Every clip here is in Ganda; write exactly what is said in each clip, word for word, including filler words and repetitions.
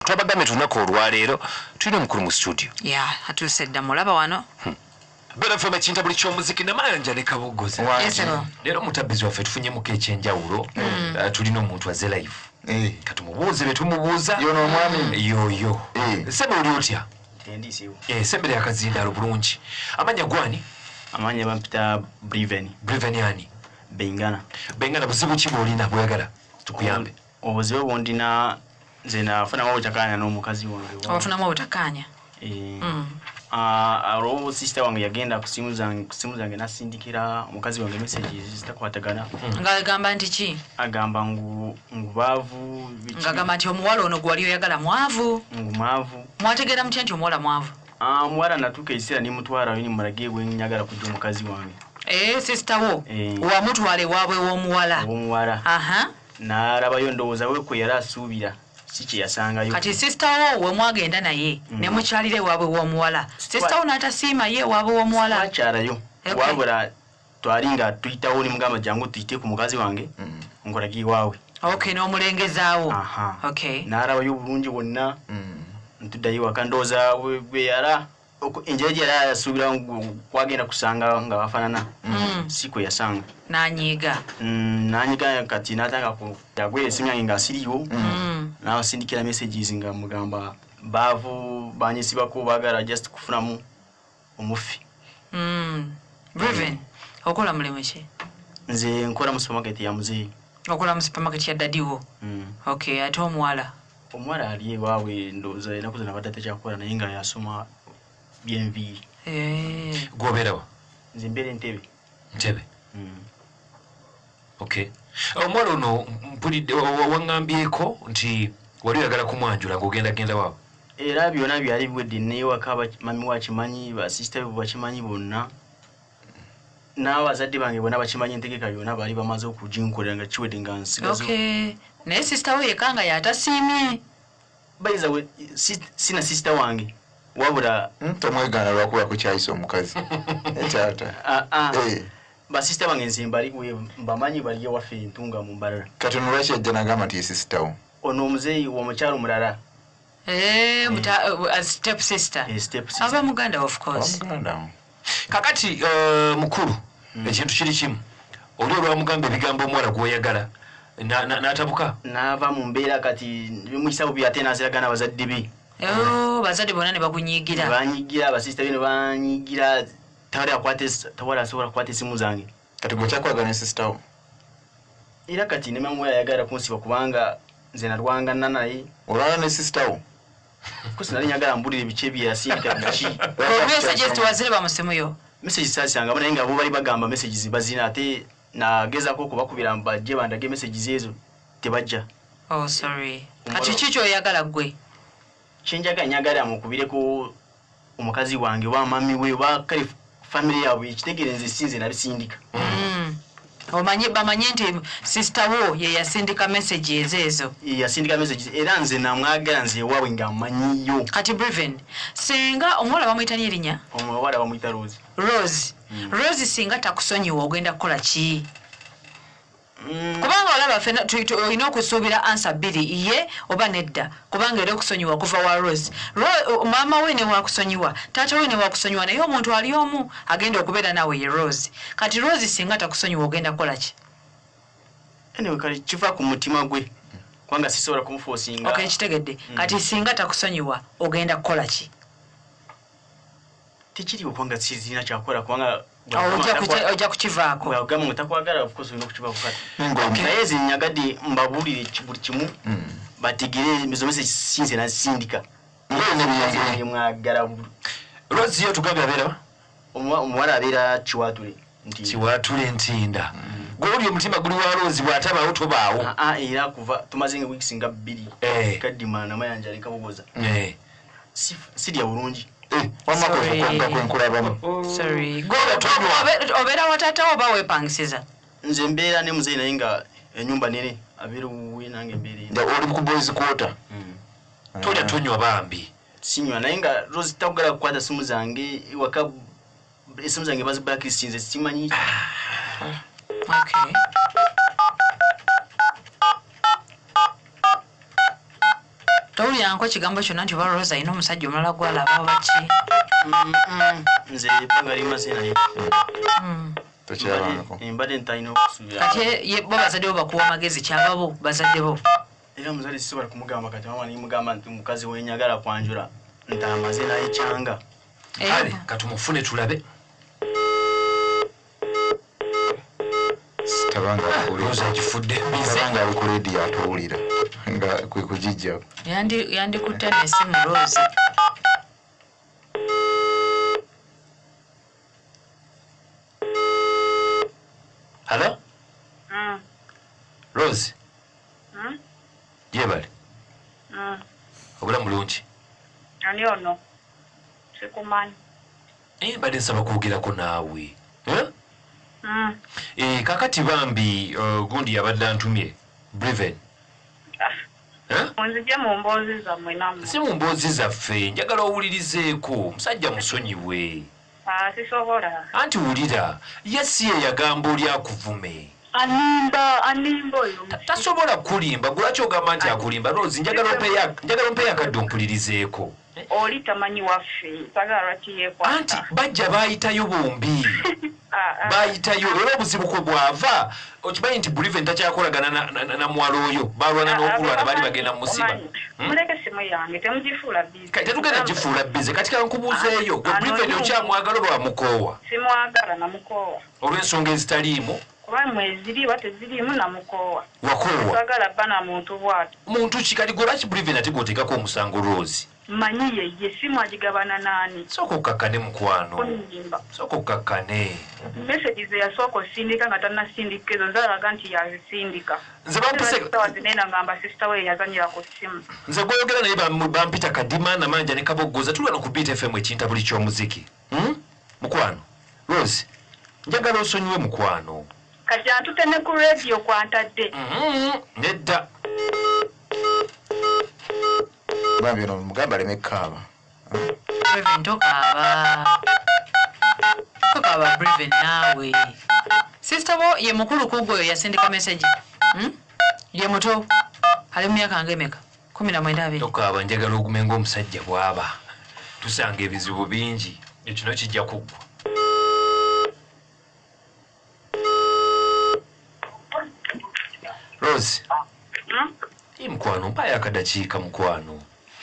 twabagambye tunako olwaleero tulina omukulu mu studio ya atuse dda mulaba wano bera fema kinta buli kyomuziki namayanja ne kabogoza leero mutabbizi waffe tufunyemuko ekyenjawulo tulina omuntu aze live katumubuuze betumubuuza yono omwami yoyo sebe oli otya Tendisiwo. Eh sembere yakazindalo bulungi. Amanya gwani? Amanya bampita Breven. Breven yani? Bengana. Bengana buzibu kibo olina bwegala tukuyambe. Obuzibu bondina nze nafuna mu butakanya n'omukazi wange. Obafuna mu butakanya? Eh. Mm. Ah, aro sister wange yagenda kusimu zange kusimu zange nasindikira omukazi wange messages zitakwatagana. Nga gamba nti ki? Agamba ngu ngubavu nga gamba nti omuwala ono gwali oyagala mwavu. Ngumavu. Mwategera mutya nti omuwala mwavu? Ah, mwala natuka isira ni mutwara ni murage gwe nyagala kujja omukazi wange. Eh sister wo. Eh. Wa mutwale wabwe w'omuwala. W'omuwala. Aha. Na rabayo ndowooza we ko yara asubira. Sichi yasangayo. Kati sister wo we mwagenda naye mm. ne mukyalire wabwe w'omuwala. Sister wo natasiima ye wabwe w'omuwala. Akyalayo. Okay. Wabula twalinga tuyitawo ni mugamba jangu tuyite ku mukazi wange. Mm. Ngolagi wawe. Okay no mulengezaawo. Aha. Okay. Narabayo bulungi wonna. Mm. Ntudayo wakandoza we yara. Enjeje yara asubira kwagenda kusanga nga bafanana. Mm. Siko yasanga. Nanyiga. Mm, nanyiga kati natanga ku yagwe simya nga siriyo. Mm. Na sindikira messages nga mugamba bavu banyisi bako bagara just kufunamu omufi. Mm. Breven. Mm. Okola mulimo ki? Nze nkola mu supermarket ya muzeyi. Okola mu supermarket ya dadiwo. Mm. Okay, ate omwala. Omwala ali wawe ndoza nakuza nabatate kyakola naye nga yasoma bienvi. Eh. Goberawa. Nze mbere ntebe. Ntebe. Mm. Okay. Omwala ono mpulidde wangambyeko nti wali oyagala kumwanjula ng'ogenda genda wawe. Era byonna byali biwedde ne waka mami wa kimanyi ba sister bo bakimanyi bonna. N'abazadde bange bonna bakimanyi entegeka yonna bali bamaze okujinkolera nga kiwedde nga nsigazo. Okay. Naye sister we yekanga yatasiimye. Bayiza we sina sister wange. Wabula tomwegana lwakuba ku kyayisa omukazi. Etata. Ah ah. Eh. Ba sister bange nzimbali we mbamanyi bali wafe ntunga mu mbalala. Katono lwaki ajja n'agamba nti sister wo. Ono omuzeyi w'omukyalo mulala. Eh, muta uh, step sister. Eh, step sister. Aba Muganda of course. Muganda. Kakati uh, mukuru mm. ekintu kiri kimu. Oli olwa mugamba ebigambo omwala gw'oyagala na n'atabuka. N'ava mu mbeera kati bimukisabu byate n'aziragana abazadde be. Oh, bazadde bonna ne bakunyigira. Banyigira abasista be ne banyigira tawali akwate tawali asobola kwate simu zange. Kati gwe kyakwagala ne sister wo. Era kati ne mamu yayagala kunsiba kubanga nze nalwanga naye. Olwana ne sister wo. Kusi nali nyagala mbulire ebice bye yasindika biki. Ko message tuwazire ba musimuyo. Message sasa anga bana nga bo bali bagamba messages bazina ate na geza ko kubakubira mbaje bandage messages ezo tebajja. Oh sorry. Kati kicho oyagala gwe. Chenjaga nyagala mukubire ko omukazi wange wa mami we wa kali family yawe kitegerenze sinze nabisindika. Mm. Omanye bamanye nti sister wo ye yasindika messages ezo. Ye yasindika messages era nze namwagala nze wawe ngamanyiyo. Kati Breven singa omwala bamuyita nyirinya. Omwala bamuyita Rose. Rose. Mm. Rose singa takusonyiwa ogenda kola ki? Mm. Kubanga olaba fena tulina okusuubira answer bbiri ye oba nedda kubanga era okusonyiwa kuva wa Rose. Ro, mama we ne wakusonyiwa taata we ne wakusonyiwa naye omuntu ali omu agenda okubeera nawe ye Rose. Kati Rose singa takusonyiwa ogenda kola ki? Anyway kali kiva ku mutima gwe kwanga sisobola kumforcinga. Okay kitegedde. Mm. Kati singa takusonyiwa ogenda kola ki? Tikiri kwanga sizina kyakola kwanga oja kukivaako. Well, gama mutakwagala of course no kukivaako kati. Naye zi nyagadde mbabulire buli kimu. Batigire mizomese sinze na sindika. Ngene mwagala. Rose yo tugambe abera. Omwala abera Kiwatule. Nti Kiwatule ntinda. Goli omutima guli wa Rose bwataba otobaawo. Ah ah era kuva tumaze nge weeks nga bbiri. Eh. Kadima na mayanja alika bugoza. Eh. Sidi ya bulungi. Eh, wama ko konga kwenkulaba. Sorry. Gola tonywa. Obera watata oba wepangisiza. Nze mbeera ne muzeyi naye nga ennyumba nene abere uwe nange mbeere. Nda oli ku boys quarter. Mm. Toja tonywa bambi. Sinywa naye nga Rose tagala kukwata simu zange waka simu zange bazi blacklist nze simanyi. Okay. Tawuli yanko kigambo kyonna nti oba Rose alina omusajja omulala gwalaba baki nze ebbanga lima sinaye tokyalangako mbadde ntalina okusuubira kati bo bazadde bo bakuwa amagezi kyaba bo bazadde bo era muzadde sisobola kumugamba kati mama nimugamba nti mukazi wenyagala kwanjula ntamaze naye kyanga kale katumufune tulabe tabanga Rose agifudde tabanga ali ku leedi atuwulira nga kwe kugijjako yandi yandikutte n'essimu Rose Hello? Mm. Rose? Mm? Jebale? Mm. Obula mulungi? Ani ono? Sikumanyi. Eh, badde nsaba kwogerako naawe. Eh? Mm. Eh, kakati bambi uh, gundi yabadde antumye. Breven. Eh? Onzije mu mboozi zammwe nammwe. Si mu mboozi zaffe, njagala owulirizeeko, musajja musonyiwe. Ah, sisobola. Anti wulira, ye si ye yagamba oli akuvume. Animba, animba oyo. Tasobola kulimba, lwaki ogamba nti akulimba? Rose, njagala ompeya, njagala ompeya akadde ompulirizeeko. Oli tamanyi waffe, sagala lwaki yeekwata. Anti bajja baayitayo bombi. Baayitayo era obuzibu kwe bwava okimanyi nti Breven takyakolagana na mwalo oyo balwana n'okulwana baali bagenda mu musiba. Muleke simu yange temugifuula bize. Kati tetugenda gifuula bize kati kankubuuzeeyo gwe Breven okyamwagala oba wamukoowa? Simwagala namukoowa. Olw'ensonga ezitaliimu? Kuba mweziriwa teziriimu namukoowa. Wakoowa? Sagala bba na muntu bw'ati. Muntu ki kati gwe lwaki Breven ate gw'oteekako omusango Rose? Manyi ye ye simu agigabana naani? Sooka okkakkane mukwano. Onyimba. Sooka okkakkane. Message ze yasooka osindika nga tannasindika ezo nzalaga nti yazisindika. Nze bampise nena ngamba sister we yazanyira ku ssimu. Nze gw'oyogera naye bampita Kadima Namanja ne Kaboggoza tulwana ku Beat F M ekinta buli ky'omuziki. Hmm? Mukwano. Rose, njagala osonyiwe mukwano. Kati antute ne ku radio kwantadde. Mhm. Nedda. bambi ono mugamba aleme kaaba Breven tokaaba tokaaba Breven naawe sister bo ye mukulu kugwe yasindika message hmm? Ye muto ali mu myaka ngemeka kumi na mwenda abiri Tokaaba njagala ogumenga omusajja bw'aba tusanga ebizibu bingi ekino kijja kuggwa. Rose, Hmm? iyi mukwano mpayo akadakiika mukwano.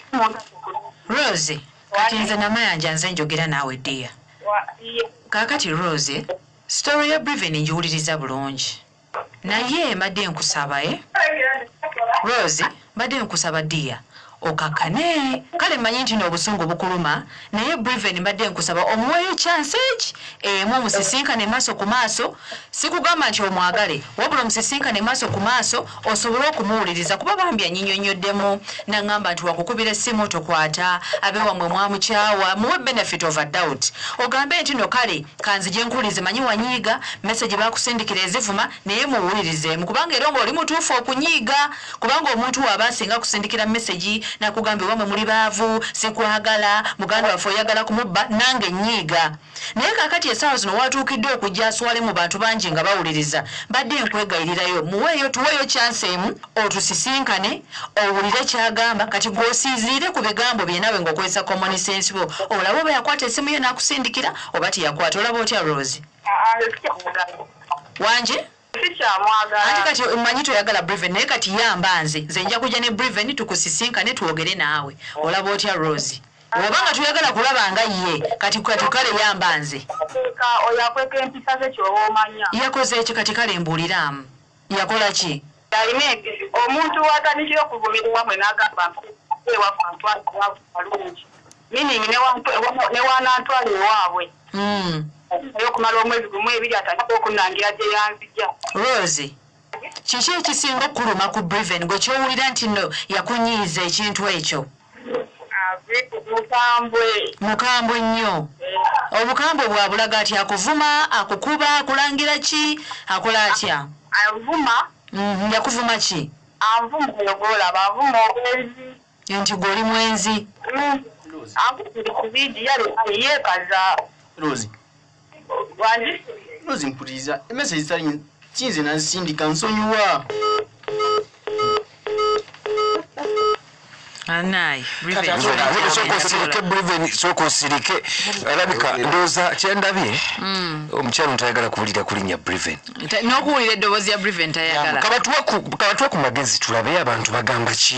Rose kati nze namayanja nze njogera naawe ddiya kaakati Rose story ya Breven njiwuliriza bulungi naye mbadde nkusaba e Rose mbadde nkusaba ddiya okakkane kale mmanyi nti n'obusungu bukuluma naye Breven mbadde nkusaba omuweeyo chance eki emu omusisinkane maaso ku maaso sikugamba nti omwagale wabula omusisinkane maaso ku maaso osobole okumuwuliriza kuba bambi anyinyonnyoddemu naŋŋamba nti wakukubira essimu tokwata abe wamwe mwamukyawa muwe benefit of a doubt ogambe nti no kale kanzije nkuwulirize manyi wanyiiga message baakusindikira ezivuma naye muwulirizeemu kubanga era ng'oli mutuufu okunyiiga kubanga omuntu waaba asinga kusindikira message nakugambye wamwe muli baavu sikwagala muganda waffe oyagala kumubba nange nyiiga naye kaakati essaawa zino watuukiddwe okujja aswale mu bantu bangi nga bawuliriza mbadde nkwegayirirayo muweeyo tuweeyo chance emu otusisinkane owulire kyagamba kati gw'osiizire ku bigambo bye nawe ng'okozesa common sense bo olaba oba yakwata essimu yo n'akusindikira oba tiyakwata olaba otya Rose wanje ate kati mmanyi toyagala Breven naye kati yamba nze nze nja kujja ne Breven tukusisinkane twogere naawe olaba otya Rose obanga tuyagala kulaba nga ye kati kati kale yamba nze oyakweka empisa ze kyoba omanya yakoze eki kati kale mbuuliramu yakola ki alime omuntu watandikira okuvumirwa mwe n'agamba ewafalungi mining ne wanantwala ewaabwe okumala omwezi gumu ebiri atandika okunangira gye yanzija Rose kiki ekisinga okuluma ku Breven gwe kyowulira nti no yakunyiiza ekintu ekyo mukambwe mukambwe nnyo obukambwe bwabulaga ati akuvuma akukuba akulangira ki akola atya avuma yakuvuma ki anvuma yogolaba avuma obwezi nti gw'oli mwenzi ankubiri ku bidi yeekaza Rose wangi Rose mpuliriza emessage zitali kinze nazisindika nsonyiwa anayi soko Breven soko sirike alabika ndoza kyendabye omukyalo ntayagala kuwulira kulinya Breven n'okuwulira eddoboozi ya Breven tayagala kabatuwa ku magezi tulabe abantu bagamba ki